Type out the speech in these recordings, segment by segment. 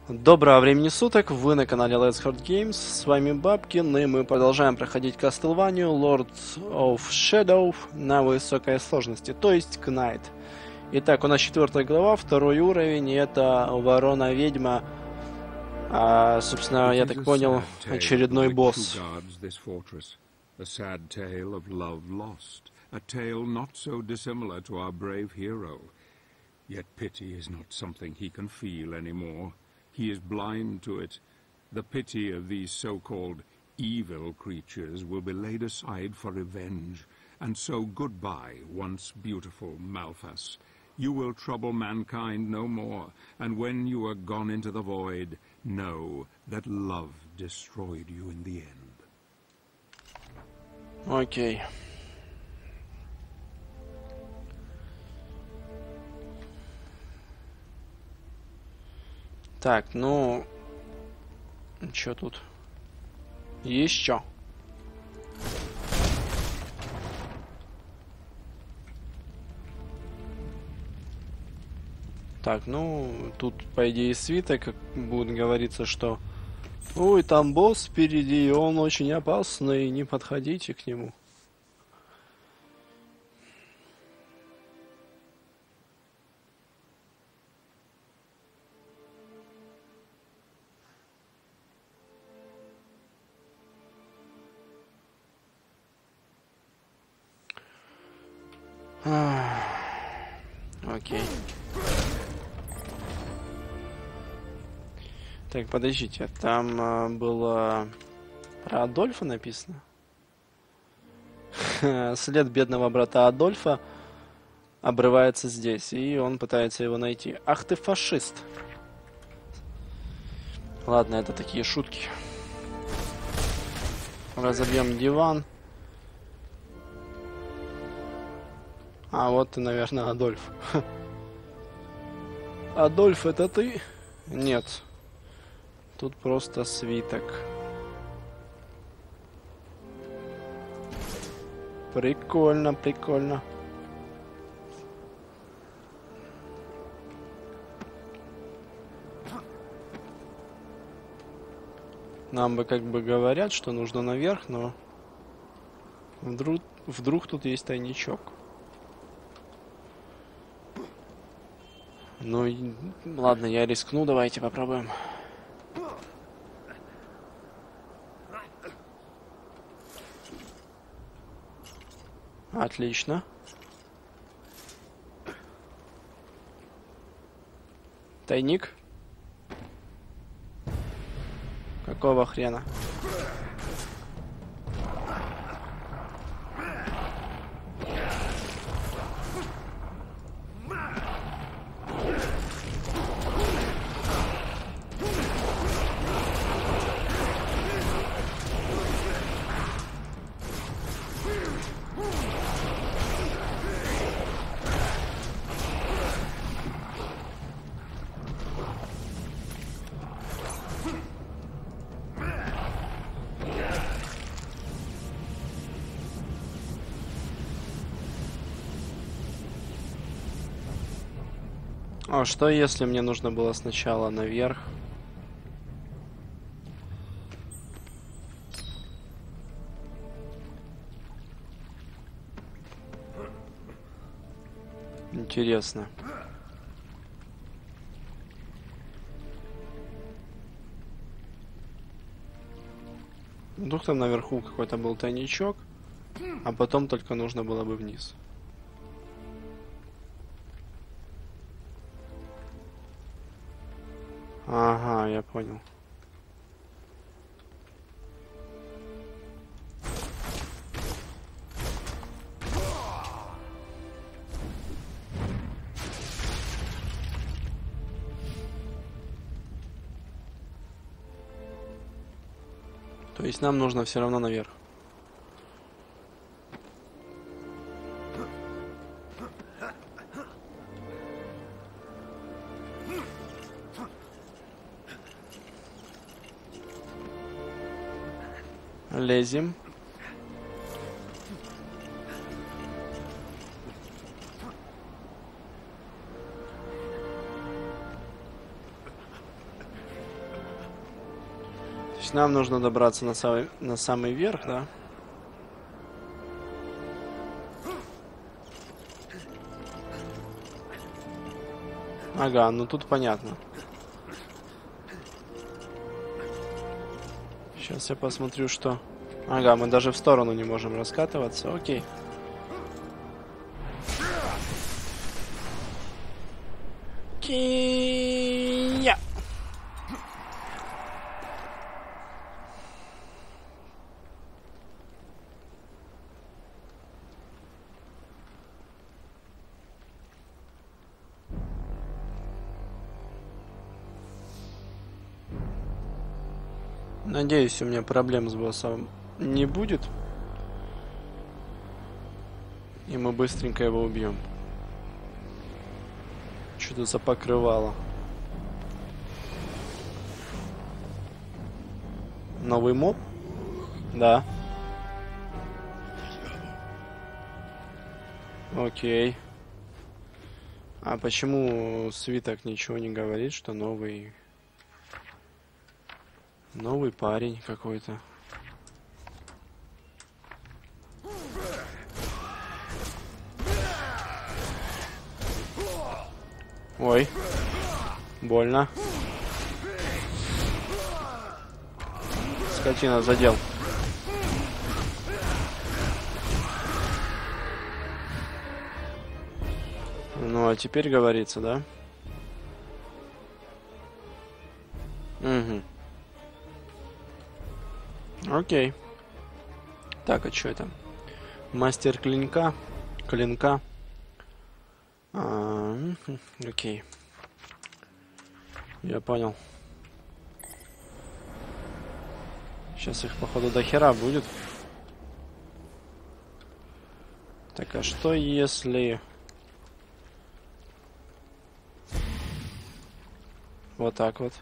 Доброго времени суток, вы на канале Let's Hard Games, с вами Бабкин, и мы продолжаем проходить Castlevania Lords of Shadow на высокой сложности, то есть Knight. Итак, у нас 4 глава, 2 уровень, и это Ворона-ведьма, собственно, я так понял, очередной босс. A sad tale of love lost, a tale not so dissimilar to our brave hero. Yet pity is not something he can feel anymore. He is blind to it. The pity of these so-called evil creatures will be laid aside for revenge. And so goodbye, once beautiful Malphas. You will trouble mankind no more, and when you are gone into the void, know that love destroyed you in the end. Окей. Так, ну... Чё тут? Есть чё? Так, ну... Тут, по идее, свиток будет говориться, что... Ой, там босс впереди, он очень опасный, не подходите к нему. Окей. Так, подождите, там было про Адольфа написано? След бедного брата Адольфа обрывается здесь, и он пытается его найти. Ах ты фашист! Ладно, это такие шутки. Разобьем диван. А вот ты, наверное, Адольф. Адольф, это ты? Нет. Тут просто свиток. Прикольно, прикольно. Нам бы как бы говорят, что нужно наверх, но вдруг тут есть тайничок. Ну, ладно, я рискну, давайте попробуем. Отлично. Тайник? Какого хрена? А что если мне нужно было сначала наверх? Интересно. Вдруг там наверху какой-то был тайничок, а потом только нужно было бы вниз. Ага, я понял. То есть нам нужно все равно наверх. Лезем. есть нам нужно добраться на самый верх, да? Ага, ну тут понятно. Сейчас я посмотрю, что... Ага, мы даже в сторону не можем раскатываться. Окей. Кия! Надеюсь, у меня проблем с боссом не будет. И мы быстренько его убьем. Что-то за покрывало. Новый моб? Да. Окей. А почему свиток ничего не говорит, что новый... Новый парень какой-то. Ой. Больно. Скотина задел. Ну, а теперь говорится, да? Угу. Окей. Так, а что это? Мастер клинка. Клинка. Окей. Я понял. Сейчас их, походу, до хера будет. Так, а что если... Вот так вот.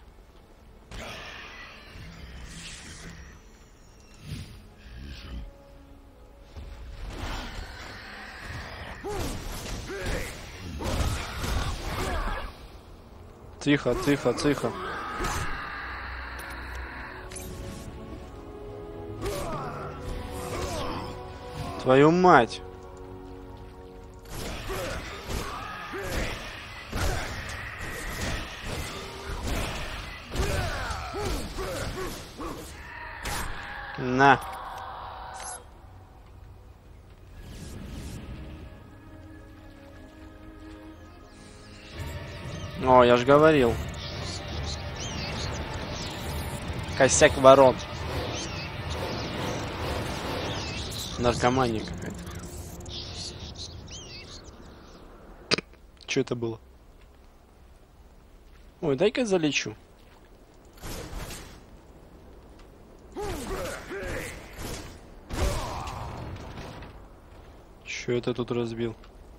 Тихо, тихо, тихо. Твою мать. На. О, я ж говорил. Косяк ворон. Наркомания какая-то. Что это было? Ой, дай-ка залечу. Что это тут разбил?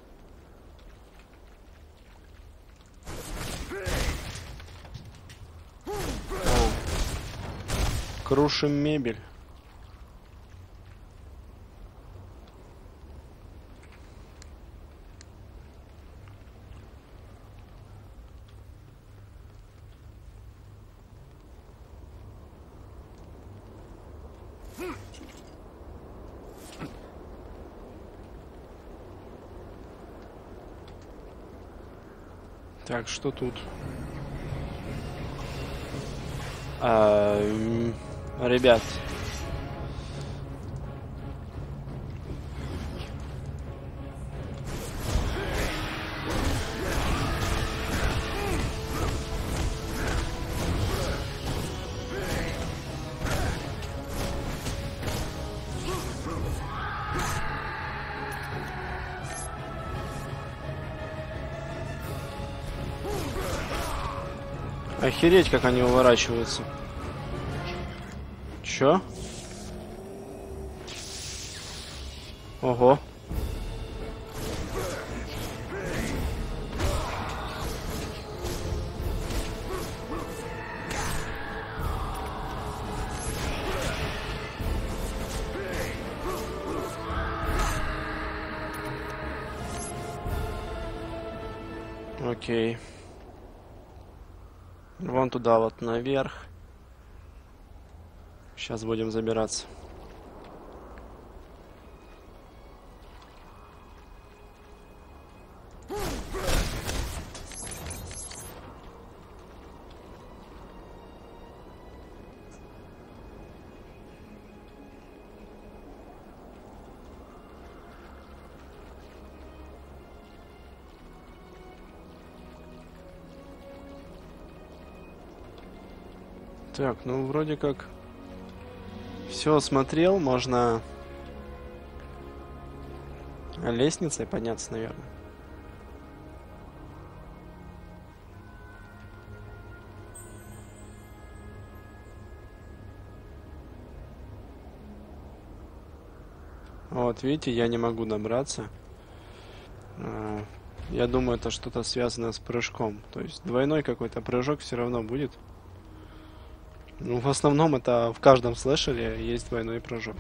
Крушим мебель. Так, что тут? Ребят. Охереть, как они уворачиваются. Чё? Ого. Окей. Вон туда вот наверх. Сейчас будем забираться. Так, ну вроде как все осмотрел, можно лестницей подняться, наверное. Вот, видите, я не могу добраться. Я думаю, это что-то связано с прыжком. То есть двойной какой-то прыжок все равно будет. Ну, в основном это в каждом слэшере есть двойной прыжок.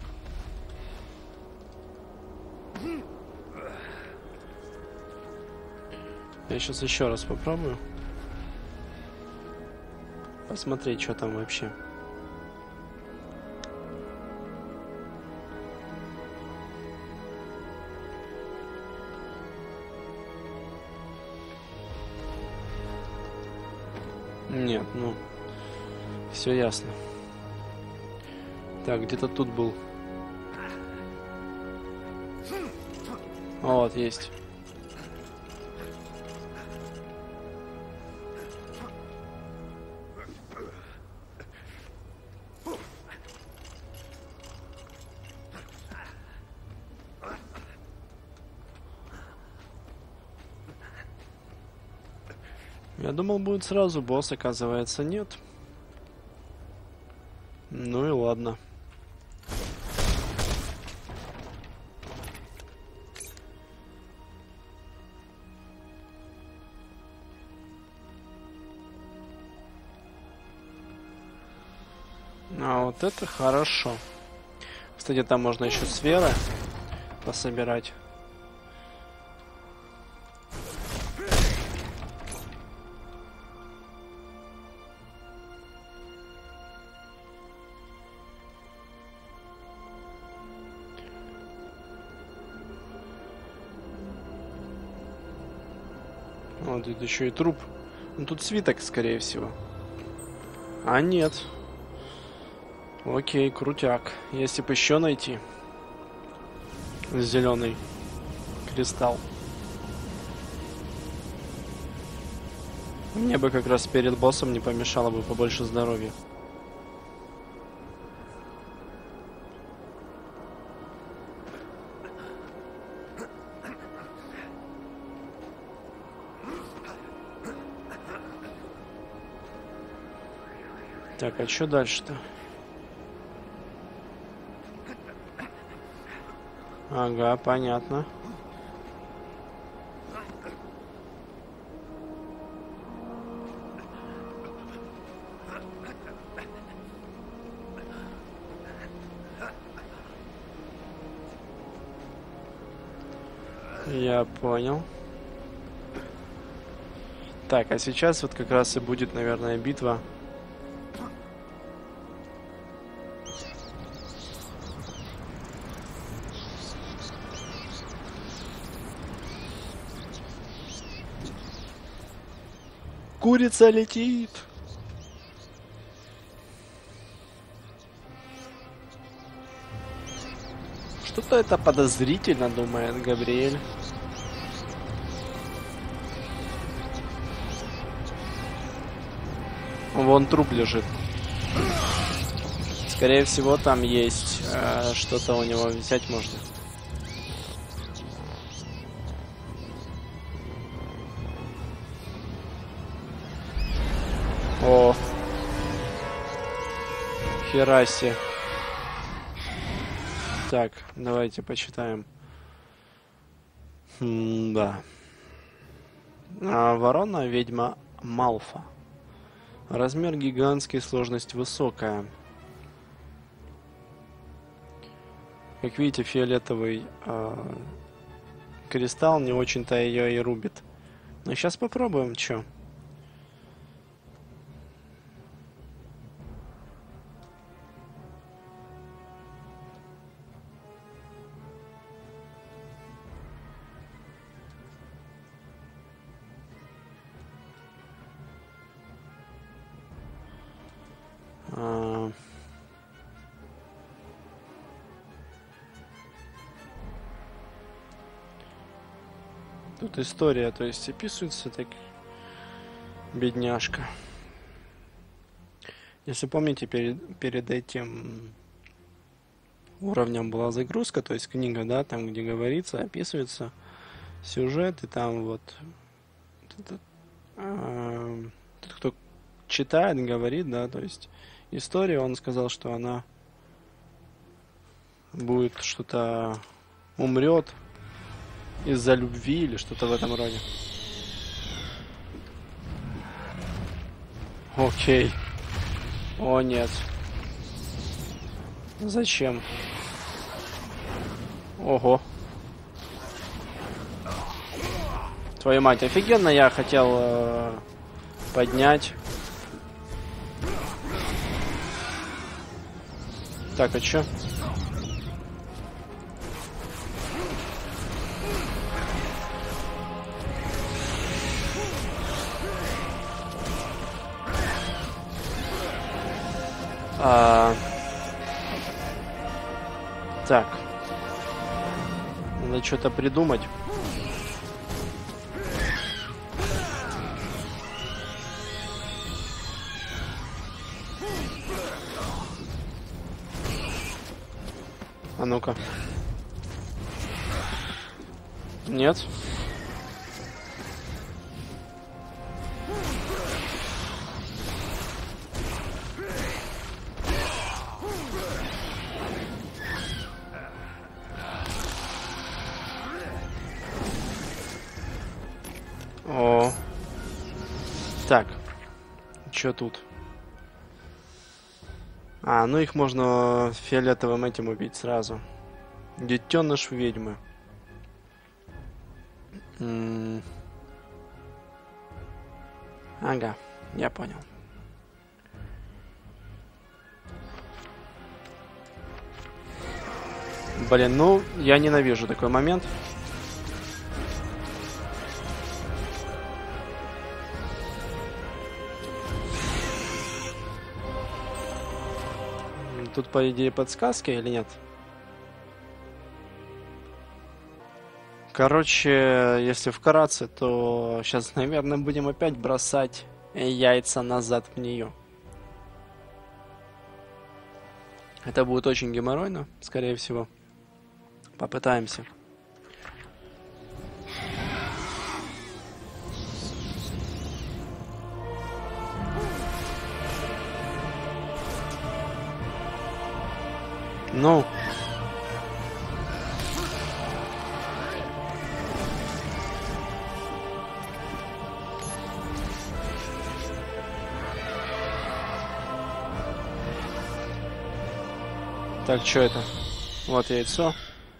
Я сейчас еще раз попробую. Посмотреть, что там вообще. Нет, ну, все ясно. Так, где-то тут был. Вот, есть. Я думал, будет сразу босс, оказывается, нет. Ну и ладно. А вот это хорошо. Кстати, там можно еще сферы пособирать. Вот тут еще и труп. Ну, тут свиток, скорее всего. А нет. Окей, крутяк. Если бы еще найти зеленый кристалл. Мне бы как раз перед боссом не помешало бы побольше здоровья. Так, а что дальше-то? Ага, понятно. Я понял. Так, а сейчас вот как раз и будет, наверное, битва. Курица летит. Что-то это подозрительно, думает Габриэль. Вон труп лежит. Скорее всего, там есть что-то у него взять можно. О, хераси. Так, давайте почитаем. Да. Ворона, ведьма Малфа. Размер гигантский, сложность высокая. Как видите, фиолетовый кристалл не очень-то ее и рубит. Но сейчас попробуем, что. Тут история, то есть описывается так, бедняжка. Если помните, перед этим уровнем была загрузка, то есть книга, да, там где говорится, описывается сюжет, и там вот тот, кто читает, говорит, да, то есть история, он сказал, что она будет что-то умрет из-за любви или что-то в этом роде. Окей. О, нет. Зачем? Ого. Твою мать, офигенно, я хотел поднять. Так, а чё? Так. Надо что-то придумать. А ну-ка. Нет. О. Так. Чё тут? А, ну их можно фиолетовым этим убить сразу. Детеныш ведьмы. Ага, я понял. Блин, ну, я ненавижу такой момент. Тут, по идее, подсказки или нет? Короче, если вкратце, то сейчас, наверное, будем опять бросать яйца назад в нее. Это будет очень геморройно, скорее всего. Попытаемся. Ну. Так, что это? Вот яйцо.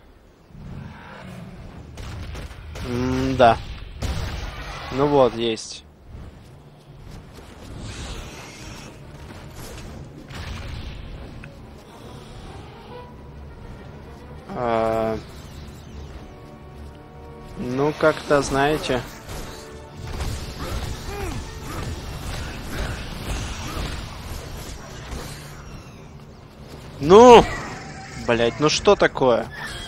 Да. Ну вот, есть. Ну, как-то, знаете... Ну! Блять, ну что такое?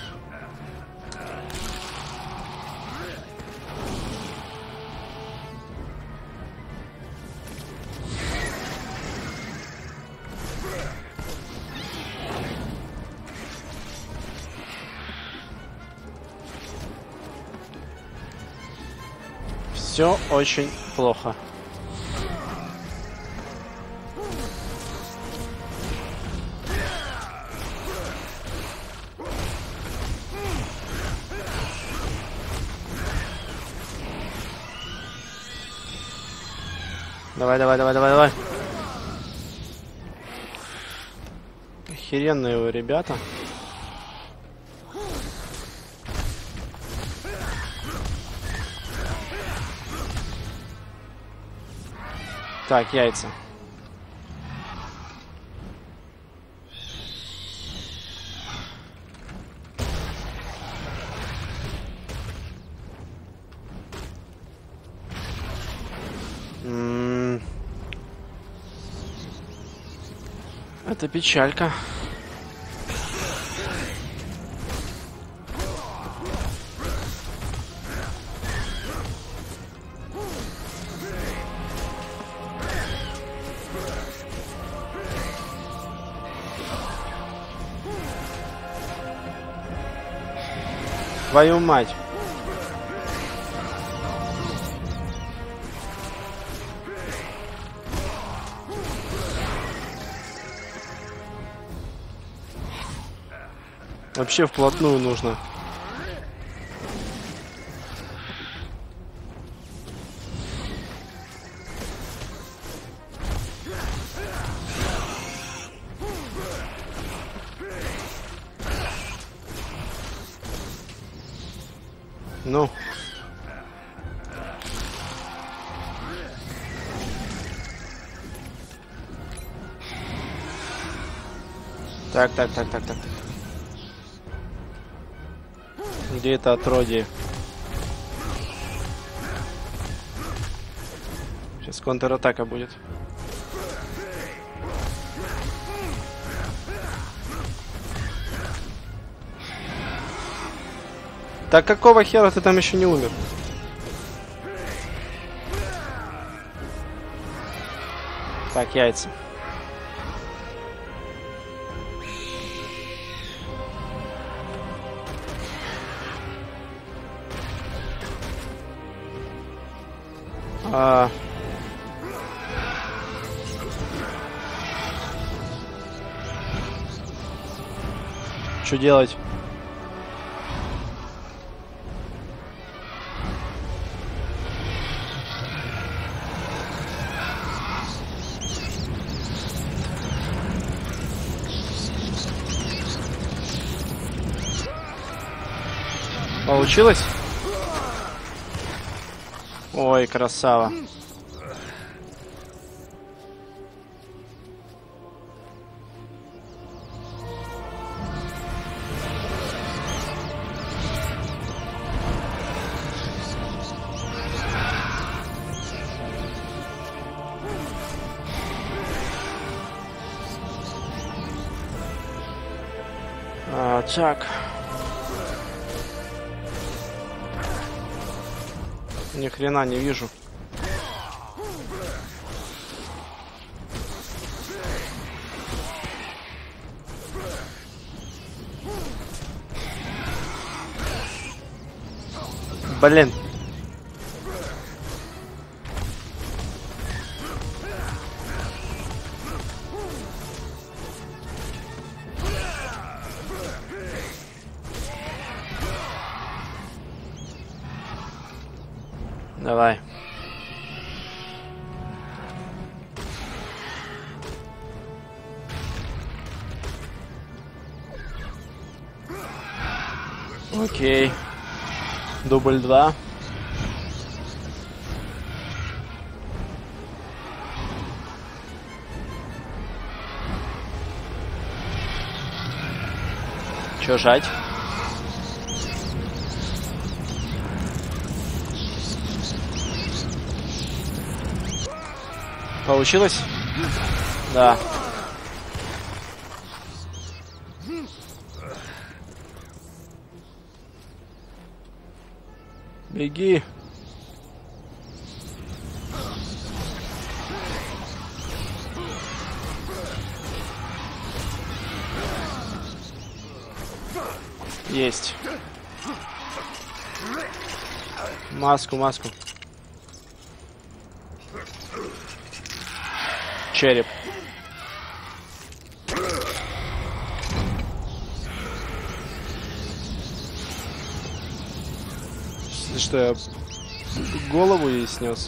Все очень плохо. Давай, давай, давай, давай, давай. Охеренные вы ребята. Так, яйца. Это печалька. Твою мать. Вообще вплотную нужно. Ну. Так. Где это отродье? Сейчас контратака будет. Так какого хера ты там еще не умер? Так, яйца. Что делать? Получилось? Ой, красава. Так. Ни хрена не вижу. Блин. Давай. Окей. Дубль 2. Чё жать? Получилось? Да. Беги. Есть. Маску. Череп. Что, я голову ей снес?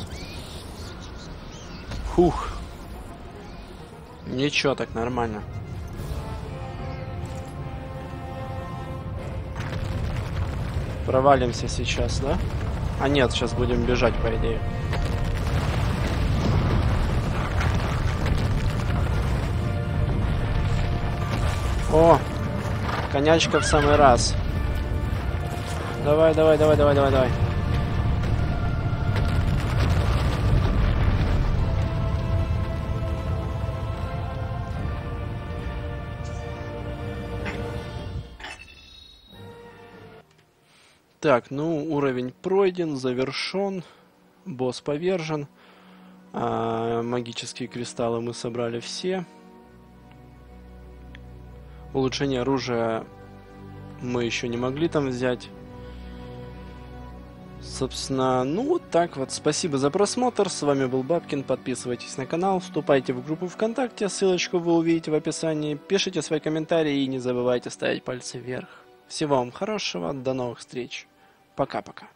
Фух. Ничего, так нормально. Провалимся сейчас, да? А нет, сейчас будем бежать, по идее. О, конячка в самый раз. Давай. Так, ну, уровень пройден, завершен. Босс повержен. Магические кристаллы мы собрали все. Улучшение оружия мы еще не могли там взять. Собственно, ну вот так вот. Спасибо за просмотр. С вами был Бабкин. Подписывайтесь на канал, вступайте в группу ВКонтакте. Ссылочку вы увидите в описании. Пишите свои комментарии и не забывайте ставить пальцы вверх. Всего вам хорошего. До новых встреч. Пока-пока.